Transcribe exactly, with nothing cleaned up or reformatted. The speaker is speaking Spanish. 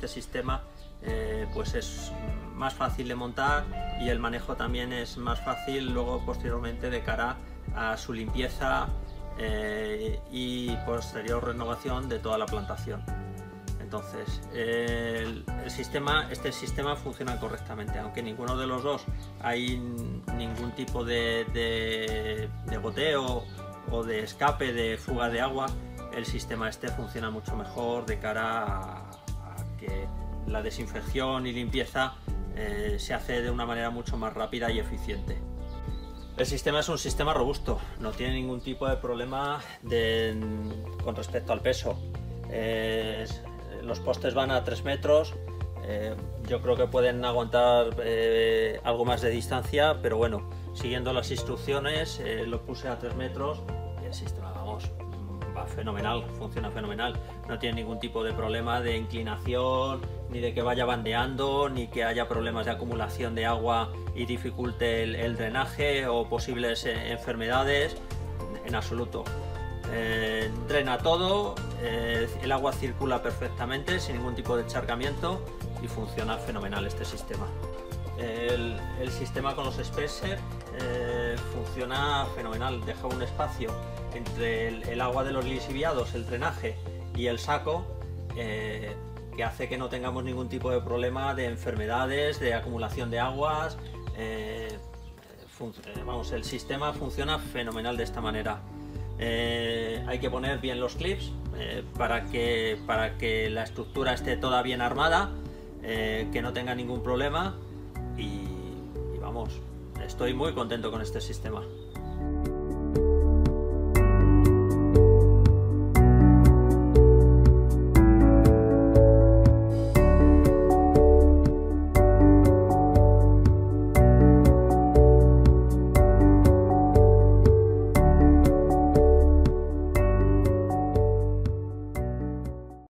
este sistema eh, pues es más fácil de montar y el manejo también es más fácil luego posteriormente de cara a su limpieza eh, y posterior renovación de toda la plantación. Entonces el, el sistema, este sistema funciona correctamente, aunque ninguno de los dos hay ningún tipo de, de, de goteo o de escape, de fuga de agua. El sistema este funciona mucho mejor de cara a, a que la desinfección y limpieza eh, se hace de una manera mucho más rápida y eficiente. El sistema es un sistema robusto, no tiene ningún tipo de problema de, con respecto al peso. Eh, los postes van a tres metros, eh, yo creo que pueden aguantar eh, algo más de distancia, pero bueno, siguiendo las instrucciones eh, lo puse a tres metros y el sistema, vamos, va fenomenal, funciona fenomenal, no tiene ningún tipo de problema de inclinación, ni de que vaya bandeando, ni que haya problemas de acumulación de agua y dificulte el, el drenaje o posibles eh, enfermedades, en absoluto. Eh, drena todo, eh, el agua circula perfectamente sin ningún tipo de encharcamiento y funciona fenomenal este sistema. El, el sistema con los Spacer eh, funciona fenomenal, deja un espacio entre el, el agua de los lixiviados, el drenaje y el saco eh, que hace que no tengamos ningún tipo de problema de enfermedades, de acumulación de aguas. Eh, vamos, el sistema funciona fenomenal de esta manera. Eh, hay que poner bien los clips eh, para, que, para que la estructura esté toda bien armada, eh, que no tenga ningún problema y, y vamos, estoy muy contento con este sistema.